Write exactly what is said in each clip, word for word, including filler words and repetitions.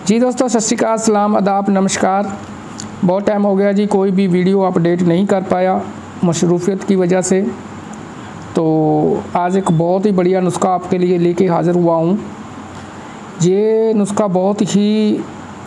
जी दोस्तों, सत श्री अकाल, सलाम, आदाब, नमस्कार। बहुत टाइम हो गया जी, कोई भी वीडियो अपडेट नहीं कर पाया मशरूफियत की वजह से। तो आज एक बहुत ही बढ़िया नुस्खा आपके लिए लेके हाज़िर हुआ हूँ। ये नुस्खा बहुत ही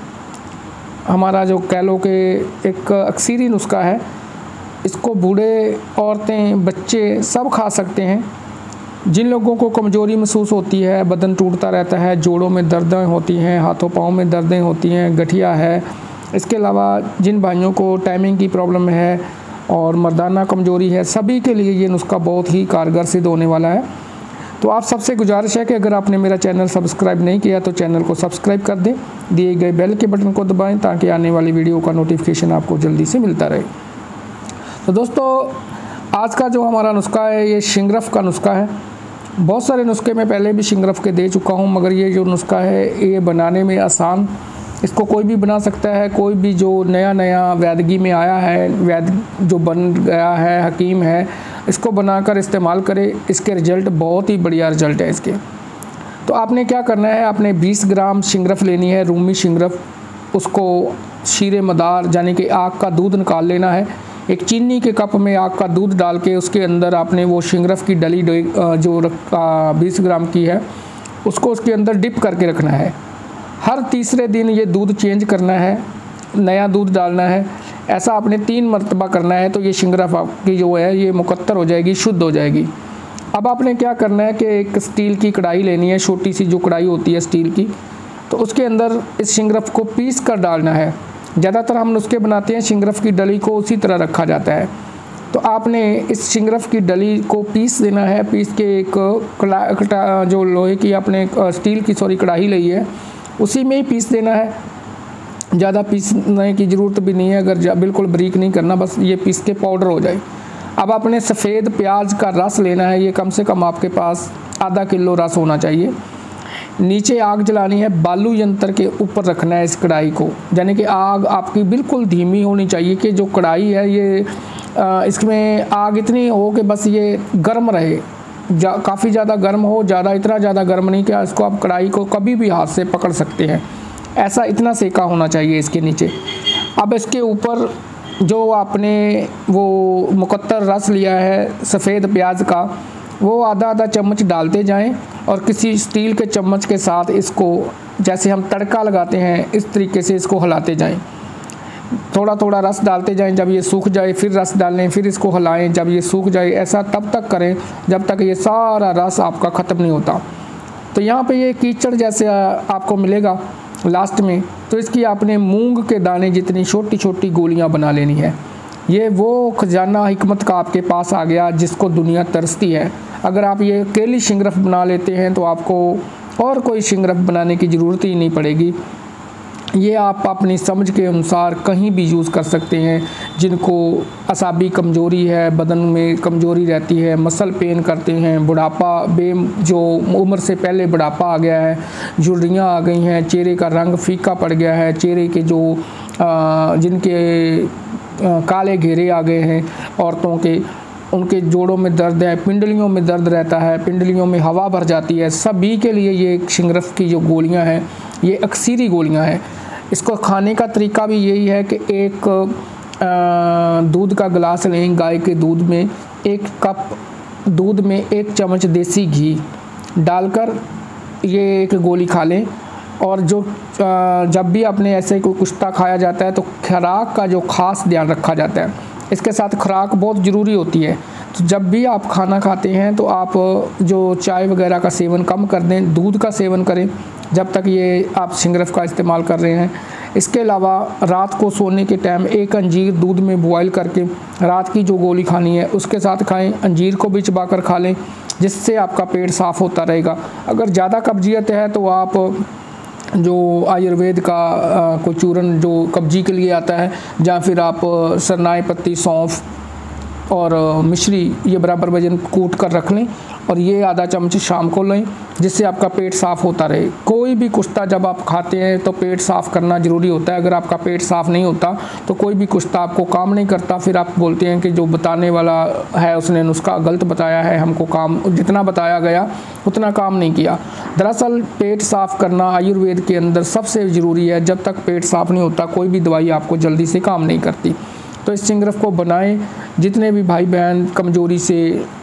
हमारा जो कह लो कि एक अक्सरी नुस्खा है। इसको बूढ़े, औरतें, बच्चे सब खा सकते हैं। जिन लोगों को कमज़ोरी महसूस होती है, बदन टूटता रहता है, जोड़ों में दर्दें होती हैं, हाथों पाँव में दर्दें होती हैं, गठिया है, इसके अलावा जिन भाइयों को टाइमिंग की प्रॉब्लम है और मर्दाना कमज़ोरी है, सभी के लिए ये नुस्खा बहुत ही कारगर सिद्ध होने वाला है। तो आप सबसे गुजारिश है कि अगर आपने मेरा चैनल सब्सक्राइब नहीं किया तो चैनल को सब्सक्राइब कर दें, दिए गए बेल के बटन को दबाएं ताकि आने वाली वीडियो का नोटिफिकेशन आपको जल्दी से मिलता रहे। तो दोस्तों, आज का जो हमारा नुस्खा है ये शिंगरफ का नुस्खा है। बहुत सारे नुस्खे मैं पहले भी शिंगरफ के दे चुका हूँ, मगर ये जो नुस्खा है ये बनाने में आसान, इसको कोई भी बना सकता है। कोई भी जो नया नया वैदगी में आया है, वैद जो बन गया है, हकीम है, इसको बनाकर इस्तेमाल करे। इसके रिज़ल्ट बहुत ही बढ़िया रिज़ल्ट है इसके। तो आपने क्या करना है, आपने बीस ग्राम शिंगरफ लेनी है, रूमी शिंगरफ। उसको शीरे मदार यानी कि आग का दूध निकाल लेना है। एक चीनी के कप में आग का दूध डाल के उसके अंदर आपने वो शिंगरफ की डली जो बीस ग्राम की है उसको उसके अंदर डिप करके रखना है। हर तीसरे दिन ये दूध चेंज करना है, नया दूध डालना है। ऐसा आपने तीन मरतबा करना है तो ये शिंगरफ आपकी जो है ये मुकत्तर हो जाएगी, शुद्ध हो जाएगी। अब आपने क्या करना है कि एक स्टील की कढ़ाई लेनी है, छोटी सी जो कढ़ाई होती है स्टील की, तो उसके अंदर इस शिंगरफ को पीस कर डालना है। ज़्यादातर हम नुस्खे बनाते हैं शिंगरफ की डली को उसी तरह रखा जाता है। तो आपने इस शिंगरफ की डली को पीस देना है। पीस के एक कड़ा जो लोहे की आपने स्टील की सॉरी कढ़ाई ली है उसी में ही पीस देना है। ज़्यादा पीसने की ज़रूरत भी नहीं है, अगर बिल्कुल बारीक नहीं करना, बस ये पीस के पाउडर हो जाए। अब आपने सफ़ेद प्याज का रस लेना है, ये कम से कम आपके पास आधा किलो रस होना चाहिए। नीचे आग जलानी है, बालू यंत्र के ऊपर रखना है इस कढ़ाई को, यानी कि आग आपकी बिल्कुल धीमी होनी चाहिए कि जो कढ़ाई है ये आ, इसमें आग इतनी हो कि बस ये गर्म रहे, जा काफ़ी ज़्यादा गर्म हो, ज़्यादा इतना ज़्यादा गर्म नहीं कि इसको आप कढ़ाई को कभी भी हाथ से पकड़ सकते हैं, ऐसा इतना सेका होना चाहिए इसके नीचे। अब इसके ऊपर जो आपने वो मुकत्तर रस लिया है सफ़ेद प्याज का, वो आधा आधा चम्मच डालते जाएं और किसी स्टील के चम्मच के साथ इसको जैसे हम तड़का लगाते हैं इस तरीके से इसको हिलाते जाएं। थोड़ा थोड़ा रस डालते जाएं, जब ये सूख जाए फिर रस डालें, फिर इसको हिलाएं, जब ये सूख जाए। ऐसा तब तक करें जब तक ये सारा रस आपका ख़त्म नहीं होता। तो यहाँ पे ये कीचड़ जैसे आपको मिलेगा लास्ट में, तो इसकी आपने मूंग के दाने जितनी छोटी छोटी गोलियाँ बना लेनी है। ये वो खजाना हिकमत का आपके पास आ गया जिसको दुनिया तरसती है। अगर आप ये अकेली शिंगरफ बना लेते हैं तो आपको और कोई शिंगरफ बनाने की ज़रूरत ही नहीं पड़ेगी। ये आप अपनी समझ के अनुसार कहीं भी यूज़ कर सकते हैं। जिनको असाबी कमज़ोरी है, बदन में कमज़ोरी रहती है, मसल पेन करते हैं, बुढ़ापा बे जो उम्र से पहले बुढ़ापा आ गया है, झुर्रियाँ आ गई हैं, चेहरे का रंग फीका पड़ गया है, चेहरे के जो आ, जिनके आ, काले घेरे आ गए हैं औरतों के, उनके जोड़ों में दर्द है, पिंडलियों में दर्द रहता है, पिंडलियों में हवा भर जाती है, सभी के लिए ये शिंगरफ की जो गोलियां हैं ये अक्सरी गोलियां हैं। इसको खाने का तरीका भी यही है कि एक दूध का गिलास लें, गाय के दूध में एक कप दूध में एक चम्मच देसी घी डालकर ये एक गोली खा लें। और जो जब भी अपने ऐसे कोई कुश्ता खाया जाता है तो खुराक का जो ख़ास ध्यान रखा जाता है, इसके साथ खुराक बहुत ज़रूरी होती है। तो जब भी आप खाना खाते हैं तो आप जो चाय वगैरह का सेवन कम कर दें, दूध का सेवन करें जब तक ये आप शिंगरफ का इस्तेमाल कर रहे हैं। इसके अलावा रात को सोने के टाइम एक अंजीर दूध में बॉयल करके रात की जो गोली खानी है उसके साथ खाएं। अंजीर को भी चबा कर खा लें जिससे आपका पेट साफ़ होता रहेगा। अगर ज़्यादा कब्जियत है तो आप जो आयुर्वेद का कोई चूरन जो कब्जी के लिए आता है, या फिर आप सरनाई पत्ती, सौंफ और मिश्री ये बराबर वजन कूट कर रख लें और ये आधा चम्मच शाम को लें जिससे आपका पेट साफ़ होता रहे। कोई कोई भी कुश्ता जब आप खाते हैं तो पेट साफ़ करना ज़रूरी होता है। अगर आपका पेट साफ़ नहीं होता तो कोई भी कुश्ता आपको काम नहीं करता। फिर आप बोलते हैं कि जो बताने वाला है उसने नुस्खा गलत बताया है, हमको काम जितना बताया गया उतना काम नहीं किया। दरअसल पेट साफ़ करना आयुर्वेद के अंदर सबसे ज़रूरी है। जब तक पेट साफ़ नहीं होता कोई भी दवाई आपको जल्दी से काम नहीं करती। तो इस चिंगरफ को बनाएं। जितने भी भाई बहन कमज़ोरी से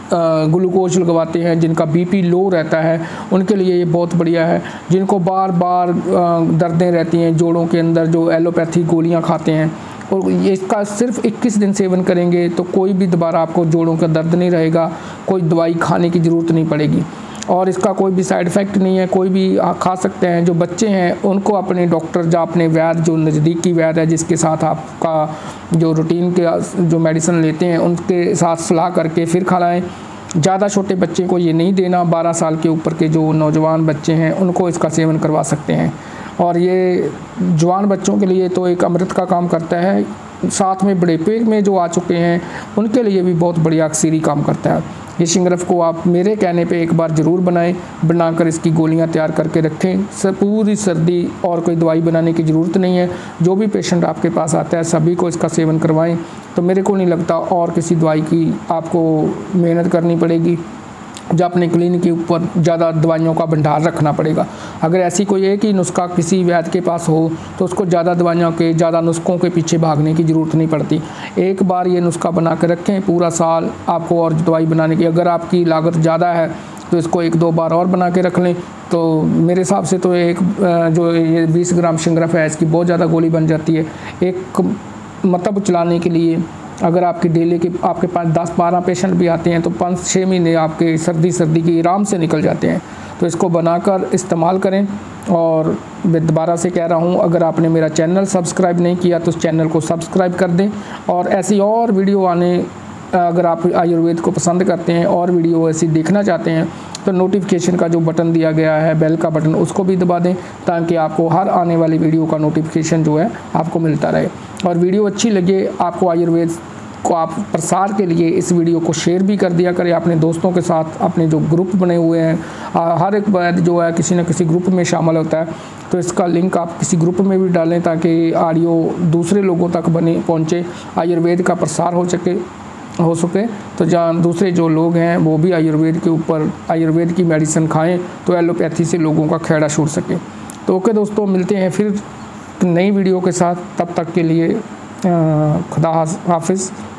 ग्लूकोज लगवाते हैं, जिनका बीपी लो रहता है, उनके लिए ये बहुत बढ़िया है। जिनको बार बार दर्दें रहती हैं जोड़ों के अंदर, जो एलोपैथी गोलियां खाते हैं, और ये इसका सिर्फ इक्कीस दिन सेवन करेंगे तो कोई भी दोबारा आपको जोड़ों का दर्द नहीं रहेगा, कोई दवाई खाने की ज़रूरत नहीं पड़ेगी। और इसका कोई भी साइड इफ़ेक्ट नहीं है, कोई भी खा सकते हैं। जो बच्चे हैं उनको अपने डॉक्टर या अपने वैद्य जो नज़दीकी वैद्य है जिसके साथ आपका जो रूटीन के जो मेडिसिन लेते हैं उनके साथ सलाह करके फिर खिलाएं। ज़्यादा छोटे बच्चे को ये नहीं देना। बारह साल के ऊपर के जो नौजवान बच्चे हैं उनको इसका सेवन करवा सकते हैं। और ये जवान बच्चों के लिए तो एक अमृत का काम करता है। साथ में बुढ़ापे में जो आ चुके हैं उनके लिए भी बहुत बढ़िया अक्सीरी काम करता है। ये चिंगरफ को आप मेरे कहने पे एक बार ज़रूर बनाएं। बनाकर इसकी गोलियां तैयार करके रखें। सब पूरी सर्दी और कोई दवाई बनाने की ज़रूरत नहीं है। जो भी पेशेंट आपके पास आता है सभी को इसका सेवन करवाएं। तो मेरे को नहीं लगता और किसी दवाई की आपको मेहनत करनी पड़ेगी, जो अपने क्लिनिक के ऊपर ज़्यादा दवाइयों का भंडार रखना पड़ेगा। अगर ऐसी कोई एक ही नुस्खा किसी वैद्य के पास हो तो उसको ज़्यादा दवाइयों के ज़्यादा नुस्खों के पीछे भागने की ज़रूरत नहीं पड़ती। एक बार ये नुस्खा बना कर रखें, पूरा साल आपको और दवाई बनाने की, अगर आपकी लागत ज़्यादा है तो इसको एक दो बार और बना के रख लें। तो मेरे हिसाब से तो एक जो ये बीस ग्राम चिंगरफ है इसकी बहुत ज़्यादा गोली बन जाती है एक मतलब चलाने के लिए। अगर आपकी डेली के आपके पास दस बारह पेशेंट भी आते हैं तो पाँच छः महीने आपके सर्दी सर्दी की आराम से निकल जाते हैं। तो इसको बनाकर इस्तेमाल करें। और मैं दोबारा से कह रहा हूँ, अगर आपने मेरा चैनल सब्सक्राइब नहीं किया तो उस चैनल को सब्सक्राइब कर दें। और ऐसी और वीडियो आने, अगर आप आयुर्वेद को पसंद करते हैं और वीडियो ऐसी देखना चाहते हैं तो नोटिफिकेशन का जो बटन दिया गया है बेल का बटन, उसको भी दबा दें ताकि आपको हर आने वाली वीडियो का नोटिफिकेशन जो है आपको मिलता रहे। और वीडियो अच्छी लगे आपको आयुर्वेद को आप प्रसार के लिए इस वीडियो को शेयर भी कर दिया करें अपने दोस्तों के साथ। अपने जो ग्रुप बने हुए हैं, हर एक वैद्य जो है किसी न किसी ग्रुप में शामिल होता है, तो इसका लिंक आप किसी ग्रुप में भी डालें ताकि ऑडियो दूसरे लोगों तक बने पहुँचे, आयुर्वेद का प्रसार हो सके हो सके तो जहाँ दूसरे जो लोग हैं वो भी आयुर्वेद के ऊपर आयुर्वेद की मेडिसिन खाएं तो एलोपैथी से लोगों का खेड़ा छूट सके। तो ओके दोस्तों, मिलते हैं फिर नई वीडियो के साथ। तब तक के लिए खुदा हाफिज़।